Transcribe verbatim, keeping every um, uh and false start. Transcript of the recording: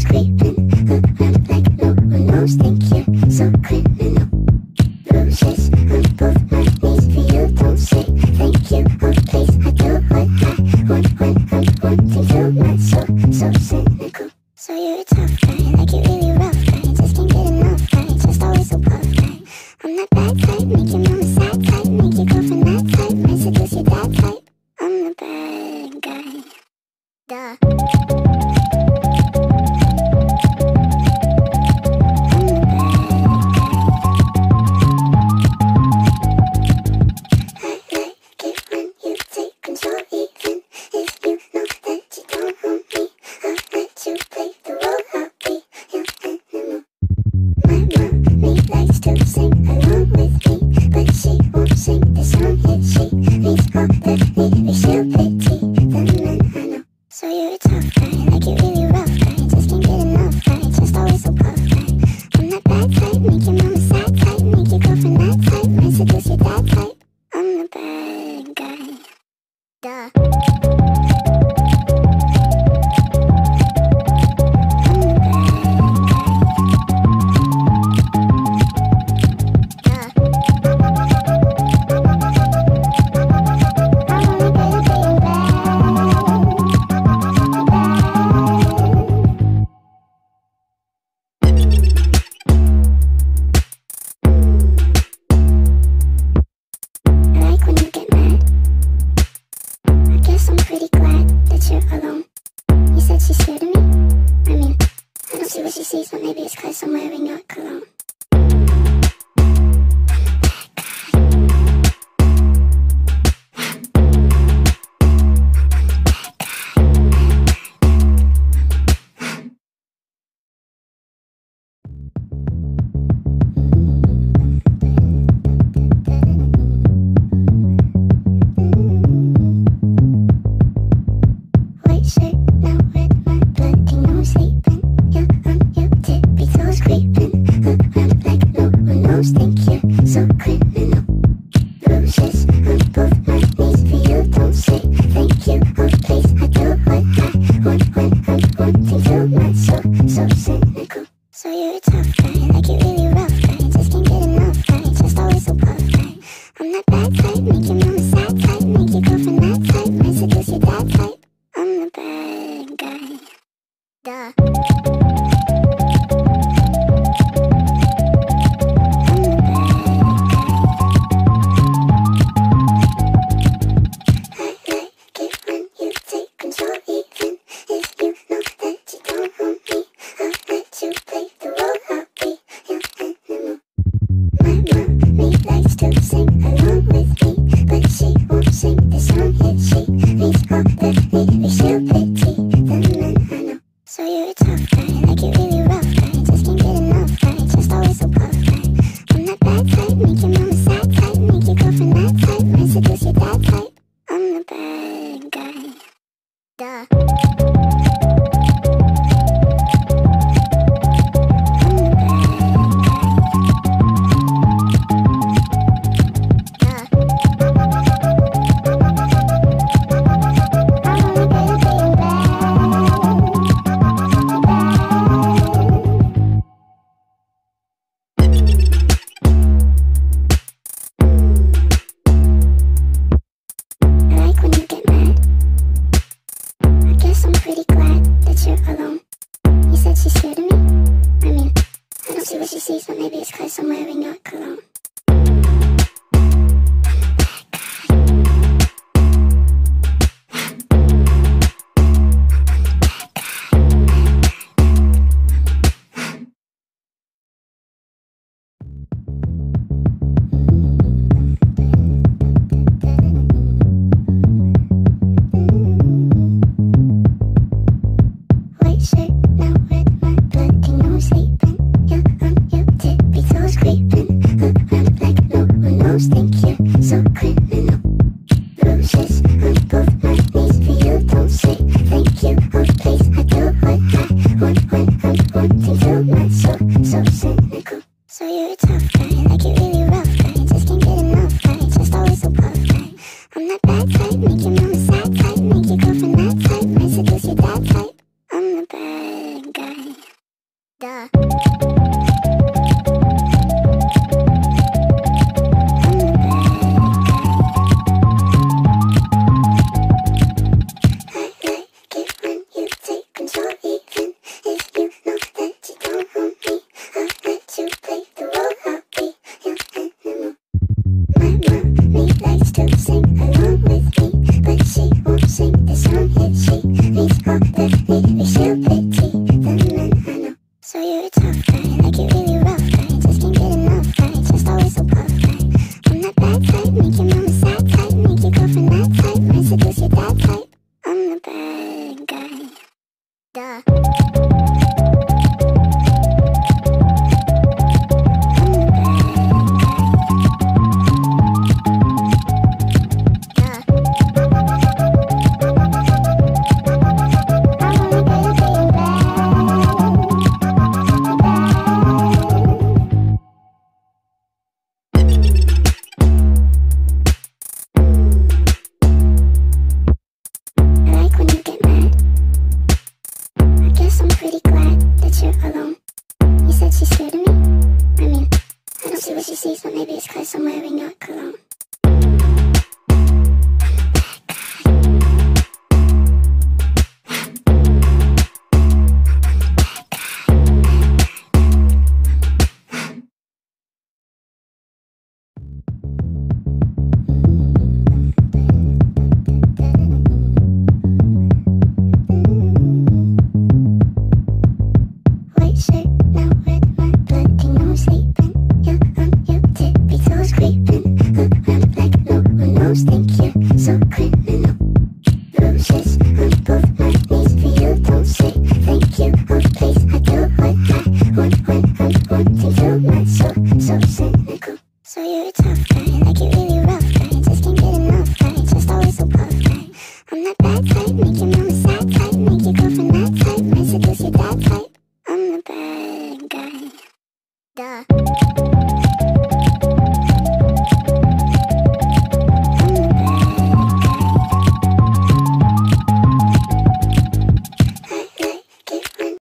creeping around like no one knows. Think you're so criminal. Bruises on both my knees for you. Don't say thank you. Oh please, I do what I want when I'm wanting to. Not so, so cynical. So you're a tough guy, like you really rough guy. Just can't get enough guy, just always so puff guy. I'm that bad type, make your mama sad type. Make your girlfriend that type, might seduce your dad type. I'm the bad guy. Duh. Sleeping, yeah, I'm your tippy toes creeping. Duh. Duh.